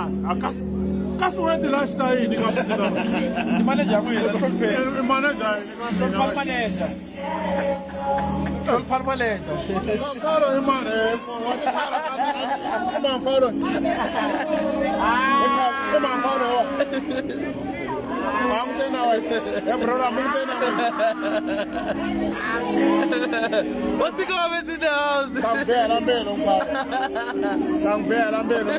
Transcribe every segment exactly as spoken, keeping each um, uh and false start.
akas akas went the lifestyle ni ka msina The manager mo yun, from pay. the manager From farm manager. From farm manager. Karo imane come on follow ah come on follow I'm saying now eh brother I'm saying now What's he going to the house? Come bear I'm bear come bear I'm bear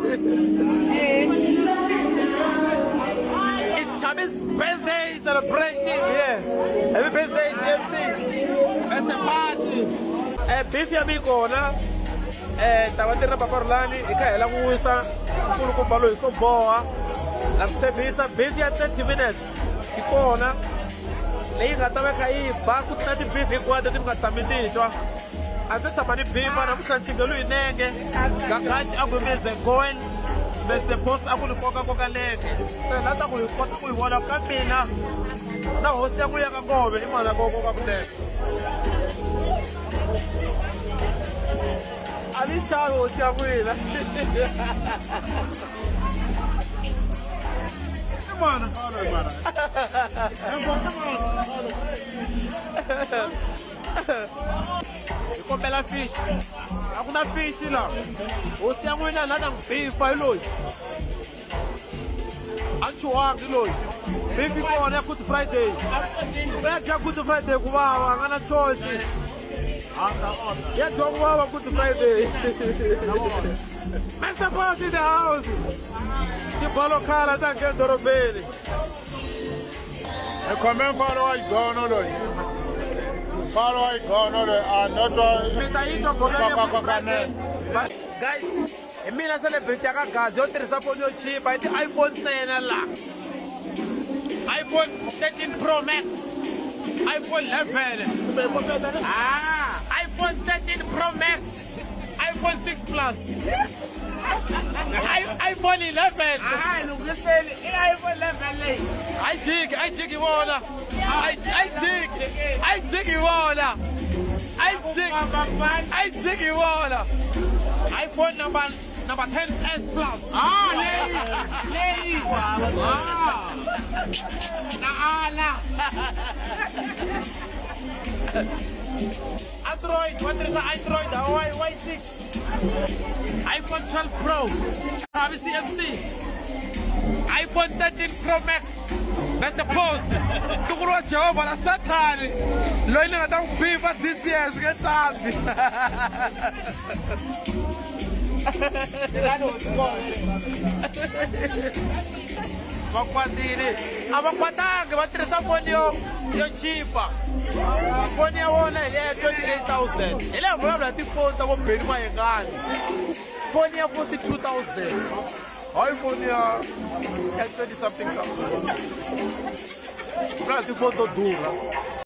It's Chabi's birthday celebration here. Happy birthday C M C. That's the party. Eh beef ya mikona. Eh tawatirna paparlani ikhaela muwisa nkulu kumbalo hi swo boha. La msebisa beef ya thirty minutes. Ikona. Leyi nga ta veka yi ba ku ta ti beef hinkwato ti nga tshami ti twa. A ndzi tshama ni beef na muhlanchingelo hi nenge. Gagashi a gwemeze goen. Best the post aku ni koka koka leke. Se la ta ku hi kota ku hi vona ka mina. Na hosi ya ku ya ka ngove i mala ko koka ku leke. Ali chawo hosi ya mina. Come on, follow man. Come on. Kombela fish. Akuna fish la. Hosi ya n'wina la na beef hi loyi. Anchuwangi loyi. Beef kona ya Good Friday. Ya dya Good Friday ku vava nga na choice. Ya dya ku vava Good Friday. Mister Boss in the house. Tibalo khala ta ngena dorobeni. E come follow I go no lo. Follow I go no lo another guys, e mina celebrate ya ka gazi yo tirhisa phone yo chipa i iPhone ntsena la. iPhone thirteen Pro Max, iPhone eleven, ah, iPhone thirteen Pro Max, iPhone six Plus, I, iPhone eleven. Ah, look, listen, iPhone eleven. I dig, I dig you all. I, I dig, I dig you all. I dig, I dig you all. iPhone number number ten S Plus. Ah, lady, lady. Ah, nah, nah. Android, what is the Android? Hawaii Y six. iPhone twelve Pro. C M C. iPhone thirteen Pro Max. That's the post. Tukuro Jehovah la Satan. Lo ina ngata ubiva this year ke tsambi. Vakwatile. Avakwatanga va tirhisa phone yo yo chipa. Phone ya wona ile twenty-eight thousand. Ile vulavula ti phone ta vo Benny Mayengani. Phone ya forty-two thousand. iPhone ya twenty something thousand. Pra ti phone to dura.